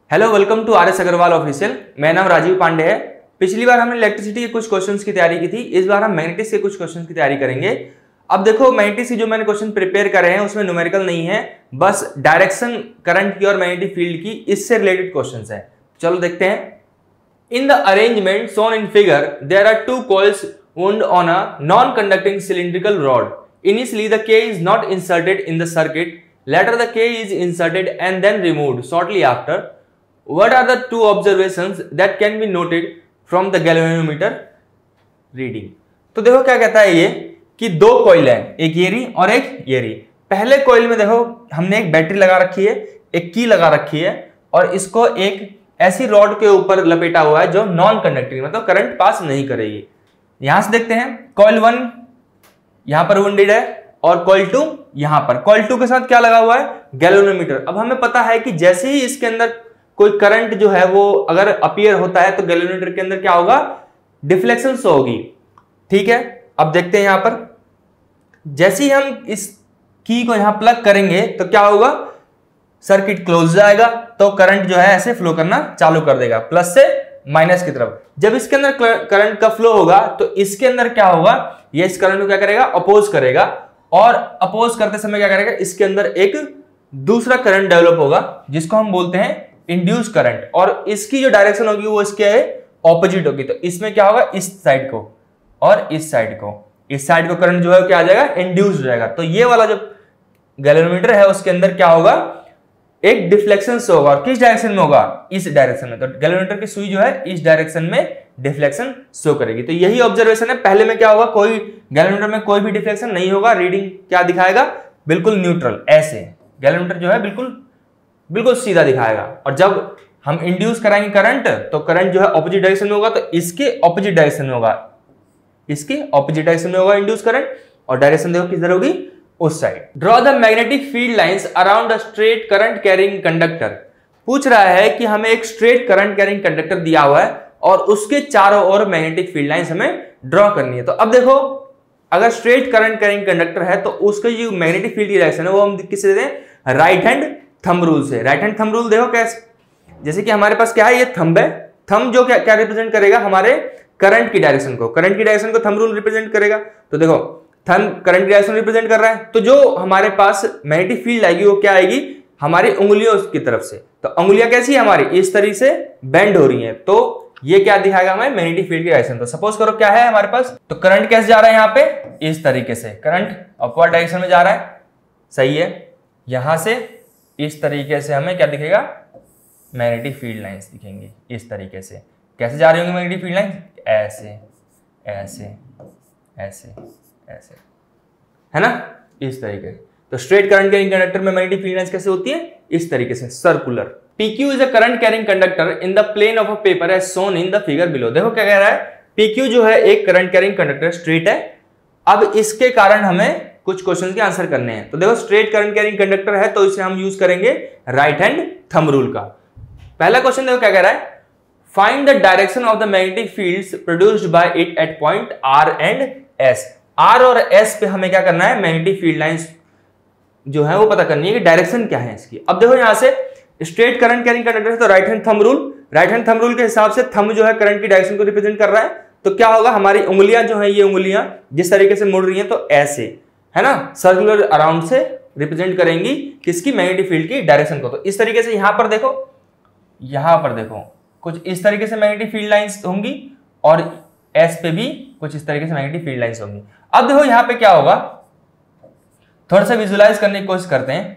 Hello, welcome to R S Agrawal official. मेरा नाम राजीव पांडे है। पिछली बार हमने इलेक्ट्रिसिटी के कुछ क्वेश्चंस की तैयारी की थी, इस बार हम मैग्नेटिक्स के कुछ क्वेश्चंस की तैयारी करेंगे। अब देखो, मैग्नेटिक्स की जो मैंने क्वेश्चन प्रिपेयर करे हैं उसमें न्यूमेरिकल नहीं है, बस डायरेक्शन करंट की और मैग्नेटिक फील्ड की इससे रिलेटेड क्वेश्चंस है। चलो देखते हैं। In the arrangement shown in figure there are two coils wound on a non-conducting cylindrical rod. Initially, the K is not inserted in the circuit. Later, the K is inserted and then removed shortly after. What are the two observations that can be noted from the galvanometer reading? तो देखो क्या कहता है ये कि दो coil है, एक ये रही और एक ये रही। पहले कॉइल में देखो हमने एक बैटरी लगा रखी है, एक की लगा रखी है और इसको एक ऐसी रॉड के ऊपर लपेटा हुआ है जो नॉन कंडक्टिंग, मतलब करंट पास नहीं करेगी। यहां से देखते हैं, कॉइल 1 यहां पर वुंडेड है और कॉइल 2 यहां पर। कॉइल 2 के साथ क्या लगा हुआ है? गैल्वेनोमीटर। अब हमें पता है कि जैसे ही इसके अंदर कोई करंट जो है वो अगर अपीयर होता है तो गैल्वेनोमीटर के अंदर क्या होगा? डिफ्लेक्शन शो होगी। ठीक है, अब देखते हैं यहां पर जैसे ही हम इस की को यहां प्लग करेंगे तो क्या होगा? सर्किट क्लोज जाएगा तो करंट जो है ऐसे फ्लो करना चालू कर देगा, प्लस से माइनस की तरफ। जब इसके अंदर करंट का फ्लो होगा तो इसके अंदर क्या होगा? ये इस करंट को क्या करेगा? अपोज करेगा और अपोज करते समय क्या करेगा? इसके अंदर एक दूसरा करंट डेवलप होगा जिसको हम बोलते हैं इंड्यूस करंट, और इसकी जो डायरेक्शन होगी वो इसके ऑपोजिट होगी। तो इसमें क्या होगा? इस साइड को और इस साइड को करंट जो है क्या आ जाएगा? इंड्यूस हो जाएगा। तो ये वाला जो गैल्वेनोमीटर है उसके अंदर क्या होगा? एक डिफ्लेक्शन शो होगा। और किस डायरेक्शन में होगा? इस डायरेक्शन में। तो गैल्वेनोमीटर की सुई जो है इस डायरेक्शन में डिफ्लेक्शन शो करेगी। तो यही ऑब्जर्वेशन है। पहले में क्या होगा? कोई गैल्वेनोमीटर में कोई भी डिफ्लेक्शन नहीं होगा, रीडिंग क्या दिखाएगा? बिल्कुल न्यूट्रल। ऐसे गैल्वेनोमीटर जो है बिल्कुल सीधा दिखाएगा। और जब हम इंड्यूस कराएंगे करंट तो करंट जो है ऑपोजिट डायरेक्शन में होगा, तो इसके ऑपोजिट डायरेक्शन में होगा, इंड्यूस करंट। और डायरेक्शन देखो किधर होगी? उस side. Draw the magnetic field lines around a straight current carrying conductor. पूछ रहा है कि हमें एक स्ट्रेट करंट कैरिंग कंडक्टर दिया हुआ है और उसके चारों ओर मैग्नेटिक फील्ड लाइंस हमें ड्रॉ करनी है। तो अब देखो, अगर स्ट्रेट करंट कैरिंग कंडक्टर है तो उसका जो मैग्नेटिक फील्ड की डायरेक्शन है वो हम किससे देते हैं? राइट हैंड थंब रूल से। राइट हैंड थंब रूल देखो कैसे, जैसे कि हमारे पास क्या है? ये थंब है। थंब जो क्या रिप्रेजेंट करेगा? हमारे करंट की डायरेक्शन को थंब रूल रिप्रेजेंट करेगा। तो देखो, थंब करंट की डायरेक्शन रिप्रेजेंट कर रहा है, तो जो हमारे पास मैग्नेटिक फील्ड आएगी वो क्या आएगी? हमारी उंगलियों की तरफ से। तो उंगलियां कैसी है हमारी? इस तरीके से बेंड हो रही हैं। तो ये क्या दिखाएगा हमें? मैग्नेटिक फील्ड की डायरेक्शन। तो सपोज करो क्या है हमारे पास, तो करंट कैसे जा रहा है यहाँ पे? इस तरीके से करंट अपवर्ड डायरेक्शन में जा रहा है। सही है। यहां से इस तरीके से हमें क्या दिखेगा? मैग्नेटिक फील्ड लाइंस दिखेंगी इस तरीके से। कैसे जा रही होंगी मैग्नेटिक फील्ड लाइंस? ऐसे ऐसे ऐसे ऐसे, है ना? इस तरीके। तो स्ट्रेट करंट कैरिंग कंडक्टर में मैग्नेटिक फील्ड लाइंस कैसे होती है? इस तरीके से, circular. PQ is a current carrying conductor in the plane of a paper as shown in the figure below. देखो क्या कह रहा है? PQ जो है एक करंट कैरिंग कंडक्टर, स्ट्रेट है। अब इसके कारण हमें कुछ क्वेश्चन के आंसर करने हैं। तो देखो, स्ट्रेट करंट कैरिंग कंडक्टर है तो इसे हम यूज करेंगे राइट हैंड थंब रूल का। पहला क्वेश्चन देखो क्या कह रहा है? Find the direction of the magnetic fields produced by it at point R and S। R और S पे हमें क्या करना है? मैग्नेटिक फील्ड लाइंस जो है वो पता करनी है कि डायरेक्शन क्या है इसकी। अब देखो, यहां से स्ट्रेट करंट कैरिंग कंडक्टर है तो राइट हैंड थंब रूल के हिसाब से थंब जो है करंट की डायरेक्शन को रिप्रेजेंट कर रहा है। तो क्या होगा? हमारी उंगलियां जो है, ये उंगलियां जिस तरीके से मुड़ रही हैं तो ऐसे, है ना, सर्कुलर अराउंड से रिप्रेजेंट करेंगी किसकी? मैग्नेटिक फील्ड की डायरेक्शन को। तो इस तरीके से यहां पर देखो कुछ इस तरीके से मैग्नेटिक फील्ड लाइंस होंगी और S पे भी कुछ इस तरीके से मैग्नेटिक फील्ड लाइंस होंगी। अब देखो यहां पे क्या होगा, थोड़ा सा विजुलाइज करने की कोशिश करते हैं।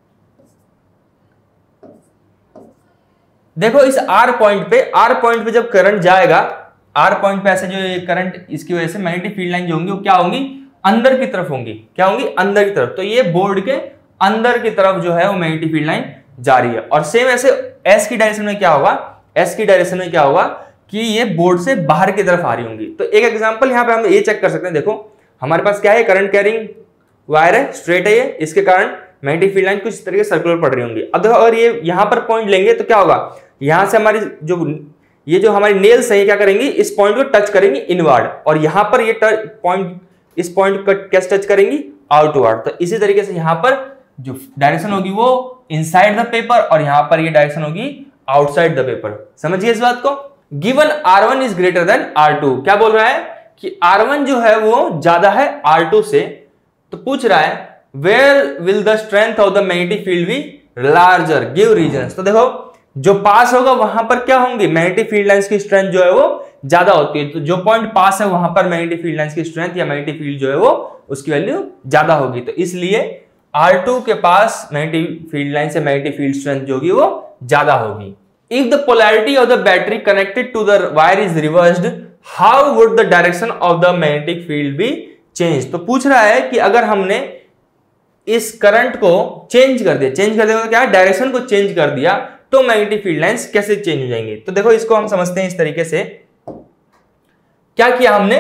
देखो, इस R पॉइंट पे जब करंट जाएगा, R पॉइंट पे ऐसे जो करंट, इसकी वजह से मैग्नेटिक फील्ड लाइन जो होंगी वो क्या होंगी? अंदर की तरफ होंगी। क्या होंगी? अंदर की तरफ। तो ये बोर्ड के अंदर की तरफ जो है वो मैग्नेटिक फील्ड लाइन जा रही है। और सेम ऐसे S की डायरेक्शन में क्या होगा कि ये बोर्ड से बाहर की तरफ आ रही होंगी। तो एक एग्जांपल यहां पे हम ये चेक कर सकते हैं। देखो, हमारे पास क्या है? करंट कैरिंग वायर है, स्ट्रेट है ये, इसके कारण मैग्नेटिक फील्ड लाइन कुछ इस तरीके से सर्कुलर पड़ रही होंगी। अब देखो, अगर ये यहां पर पॉइंट लेंगे तो क्या होगा? यहां से हमारी जो हमारी नेल्स है, ये क्या करेंगी? इस पॉइंट को टच करेंगी इनवर्ड, और यहां पर ये पॉइंट इस पॉइंट को कैसे टच करेंगी? आउटवर्ड। तो इसी तरीके से यहां पर जो डायरेक्शन होगी वो इनसाइड द पेपर और यहां पर ये डायरेक्शन होगी आउटसाइड द पेपर। समझिए इस बात को। Given R1 is greater than R2, क्या बोल रहा है कि R1 जो है वो ज्यादा है R2 से, तो पूछ रहा है where will the strength of the magnetic field be larger, give reasons. तो देखो जो पास होगा वहां पर क्या होंगी, मैग्नेटिक फील्ड लाइंस की स्ट्रेंथ जो है वो ज्यादा होती है, तो जो पॉइंट पास है वहां पर मैग्नेटिक फील्ड लाइंस की स्ट्रेंथ या मैग्नेटिक फील्ड जो है वो उसकी वैल्यू ज्यादा होगी, तो इसलिए R2 के पास मैग्नेटिक फील्ड लाइन से मैग्नेटिक फील्ड स्ट्रेंथ जो होगी वो ज्यादा होगी। If the polarity of the battery connected to the wire is reversed, how would the direction of the magnetic field be change. तो पूछ रहा है कि अगर हमने इस करंट को चेंज कर दिया, चेंज कर दिया मतलब क्या, डायरेक्शन को चेंज कर दिया, तो मैग्नेटिक फील्ड लाइंस कैसे चेंज हो जाएंगे। तो देखो इसको हम समझते हैं इस तरीके से। क्या किया हमने,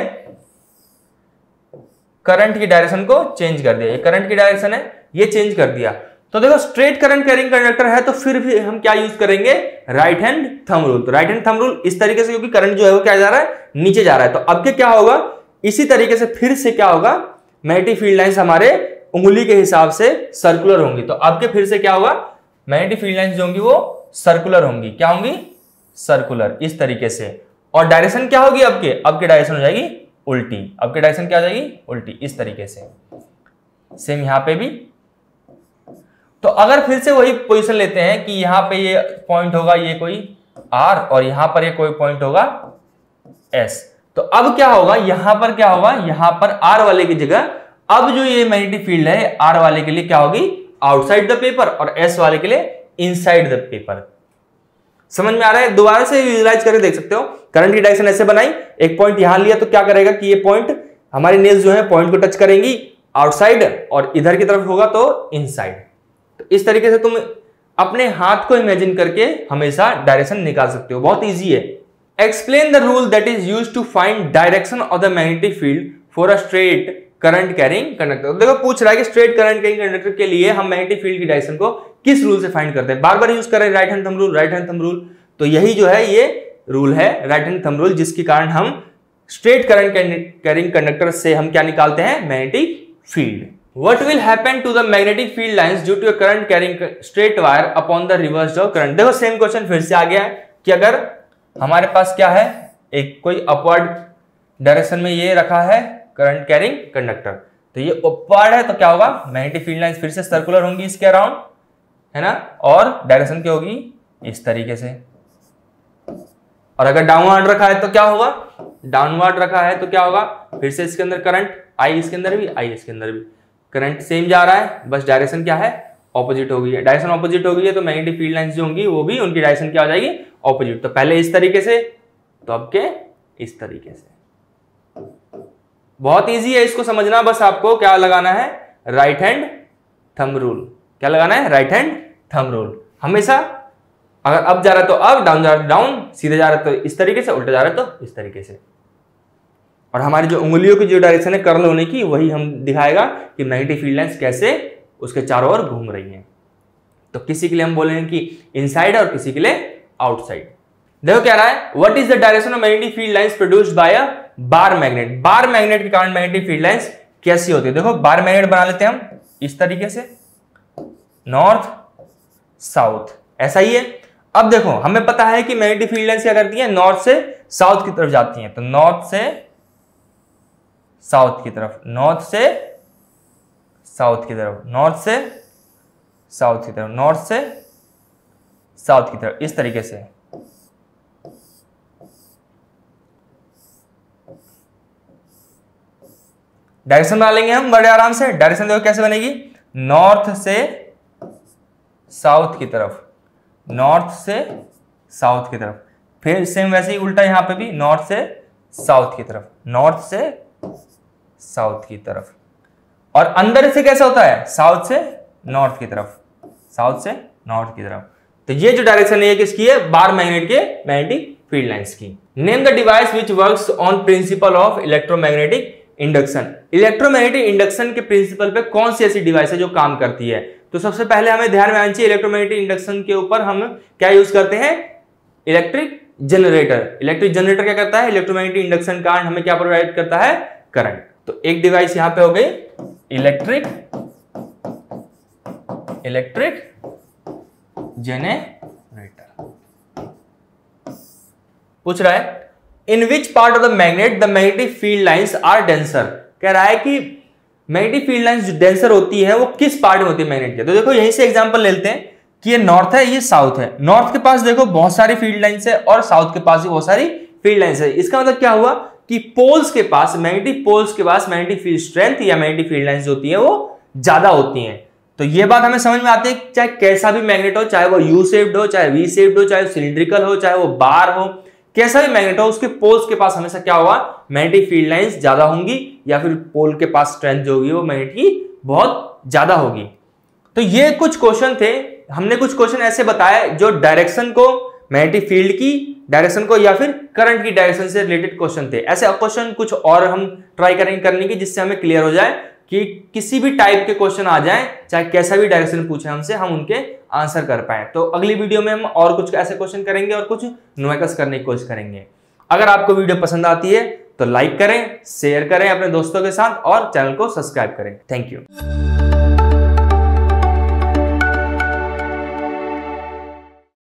करंट की डायरेक्शन को चेंज कर दिया, ये करंट की डायरेक्शन है, ये चेंज कर दिया। तो देखो स्ट्रेट करंट कैरिंग कंडक्टर है, तो फिर भी हम क्या यूज करेंगे, राइट हैंड थंब रूल। तो राइट हैंड थंब रूल इस तरीके से, क्योंकि करंट जो है वो क्या जा रहा है, नीचे जा रहा है, तो अब क्या होगा, इसी तरीके से फिर से क्या होगा, मैग्नेटिक फील्ड लाइंस हमारे उंगली के हिसाब से सर्कुलर होंगी। तो अब फिर से क्या होगा, मैग्नेटिक फील्ड लाइंस जो होंगी वो सर्कुलर होंगी, क्या होंगी, सर्कुलर, इस तरीके से। और डायरेक्शन क्या होगी, अब की डायरेक्शन हो जाएगी उल्टी, अब की डायरेक्शन क्या हो जाएगी, उल्टी, इस तरीके से। सेम यहां पे भी। तो अगर फिर से वही पोजीशन लेते हैं कि यहां पे ये पॉइंट होगा, ये कोई R, और यहां पर ये कोई पॉइंट होगा S, तो अब क्या होगा, यहां पर क्या होगा, यहां पर R वाले की जगह अब जो ये मैग्नेटिक फील्ड है R वाले के लिए क्या होगी, आउटसाइड द पेपर, और S वाले के लिए इनसाइड द पेपर। समझ में आ रहा है, दोबारा से विजुलाइज करके देख सकते हो। करंट की डायरेक्शन ऐसे बनाई, एक पॉइंट यहां लिया, तो क्या करेगा कि ये पॉइंट हमारी नेल्स जो है पॉइंट को टच करेंगी आउटसाइड, और इधर की तरफ होगा तो इनसाइड। तो इस तरीके से तुम अपने हाथ को इमेजिन करके हमेशा डायरेक्शन निकाल सकते हो, बहुत इजी है। Explain the rule that is used to find direction of the magnetic field for a straight current carrying conductor. देखो पूछ रहा है कि स्ट्रेट करंट कैरिंग कंडक्टर के लिए हम मैग्नेटिक फील्ड की डायरेक्शन को किस रूल से फाइंड करते हैं, बार बार यूज कर रहे हैं right hand thumb rule, right hand thumb rule. तो यही जो है ये रूल है राइट हैंड थंब रूल, जिसके कारण हम स्ट्रेट करंट कैरिंग कंडक्टर से हम क्या निकालते हैं, magnetic field. What will happen to the magnetic field lines due to a current carrying straight wire upon the reversed of current। देखो सेम क्वेश्चन फिर से आ गया है कि अगर हमारे पास क्या है, एक कोई अपवर्ड डायरेक्शन में ये रखा है करंट कैरिंग कंडक्टर, तो ये अपवर्ड है, तो क्या होगा, मैग्नेटिक फील्ड लाइंस फिर से सर्कुलर होंगी इसके अराउंड, है ना, और डायरेक्शन क्या होगी, इस तरीके से। और अगर डाउनवर्ड रखा है तो क्या होगा, डाउनवर्ड रखा है तो क्या होगा, फिर से इसके अंदर करंट, आई इसके अंदर भी, आई इसके अंदर भी, करंट सेम जा रहा है, बस डायरेक्शन क्या है, ऑपोजिट हो गई है। डायरेक्शन ऑपोजिट हो गई है तो मैग्नेटिक फील्ड लाइंस जो होंगी वो भी उनकी डायरेक्शन क्या हो जाएगी, ऑपोजिट। तो पहले इस तरीके से, तो अब के इस तरीके से। बहुत इजी है इसको समझना, बस आपको क्या लगाना है, राइट हैंड थंब रूल। क्या लगाना है, राइट हैंड थंब रूल। हमेशा अगर अप जा रहा है तो अप, डाउन जा रहा है डाउन, सीधे जा रहा है तो इस तरीके से, उल्टा जा रहा है तो इस तरीके से। और हमारी जो उंगलियों की जो डायरेक्शन है कर्ल होने की, वही हम दिखाएगा कि मैग्नेटिक फील्ड लाइंस कैसे उसके चारों ओर घूम रही हैं। तो किसी के लिए हम बोलेंगे कि इनसाइड और किसी के लिए आउटसाइड। देखो क्या रहा है, what is the direction of magnetic field lines produced by a bar magnet. Bar magnet के कारण मैग्नेटिक फील्ड लाइंस कैसी होती है, देखो बार मैग्नेट बना लेते हैं हम इस तरीके से, नॉर्थ साउथ, ऐसा ही है। अब देखो हमें पता है कि मैग्नेटिक फील्ड लाइंस क्या करती है, नॉर्थ से साउथ की तरफ जाती हैं, तो नॉर्थ से साउथ की तरफ, नॉर्थ से साउथ की तरफ, नॉर्थ से साउथ की तरफ, नॉर्थ से साउथ की तरफ, इस तरीके से। डायरेक्शन बना लेंगे हम बड़े आराम से। डायरेक्शन देखो कैसे बनेगी, नॉर्थ से साउथ की तरफ, नॉर्थ से साउथ की तरफ, फिर सेम वैसे ही उल्टा यहां पे भी, नॉर्थ से साउथ की तरफ, नॉर्थ से साउथ की तरफ। और अंदर से कैसा होता है, साउथ से नॉर्थ की तरफ, साउथ से नॉर्थ की तरफ। तो ये जो डायरेक्शन है ये किसकी है, बार मैग्नेट के मैग्नेटिक फील्ड लाइंस की। Name the device which works on principle of electromagnetic induction. Electromagnetic induction के प्रिंसिपल पे कौन सी ऐसी डिवाइस है जो काम करती है। तो सबसे पहले हमें ध्यान में आना चाहिए, इलेक्ट्रोमैग्नेटिक इंडक्शन के ऊपर हम क्या यूज करते हैं, इलेक्ट्रिक जनरेटर। इलेक्ट्रिक जनरेटर क्या करता है, इलेक्ट्रोमैग्नेटिक इंडक्शन कारण हमें क्या प्रोवाइड करता है, करंट। तो एक डिवाइस यहां पे हो गई इलेक्ट्रिक जनरेटर। पूछ रहा है in which part of the magnet the magnetic field lines are denser. कह रहा है कि मैग्नेटिक फील्ड लाइंस जो डेंसर होती है वो किस पार्ट में होती है मैग्नेट के। तो देखो यहीं से एग्जांपल लेते हैं कि ये नॉर्थ है, ये साउथ है। नॉर्थ के पास देखो बहुत सारी फील्ड लाइंस है और साउथ के पास भी बहुत सारी फील्ड लाइंस है। इसका मतलब क्या हुआ कि पोल्स के पास, मैग्नेटिक पोल्स के पास मैग्नेटिक फील्ड स्ट्रेंथ या मैग्नेटिक फील्ड लाइंस होती है वो ज्यादा होती हैं। तो ये बात हमें समझ में आती है, चाहे कैसा भी मैग्नेट हो, चाहे वो यू शेप्ड हो, चाहे वी शेप्ड हो, चाहे सिलिंड्रिकल हो, चाहे वो बार हो, कैसा भी मैग्नेट हो, उसके पोल्स के पास हमेशा क्या होगा, मैग्नेटिक फील्ड लाइंस ज्यादा होंगी या फिर पोल के पास स्ट्रेंथ जो होगी वो मैग्नेट की बहुत ज्यादा होगी। तो ये कुछ क्वेश्चन थे, हमने कुछ क्वेश्चन ऐसे बताए जो डायरेक्शन को, मैग्नेटिक फील्ड की डायरेक्शन को या फिर करंट की डायरेक्शन से रिलेटेड क्वेश्चन थे। ऐसे क्वेश्चन कुछ और हम ट्राई करेंगे करने की, जिससे हमें क्लियर हो जाए कि किसी भी टाइप के क्वेश्चन आ जाएं, चाहे कैसा भी डायरेक्शन पूछे हमसे, हम उनके आंसर कर पाए। तो अगली वीडियो में हम और कुछ ऐसे क्वेश्चन करेंगे और कुछ न्यूमेरिकल्स करने की कोशिश करेंगे। अगर आपको वीडियो पसंद आती है तो लाइक करें, शेयर करें अपने दोस्तों के साथ और चैनल को सब्सक्राइब करें। Thank you.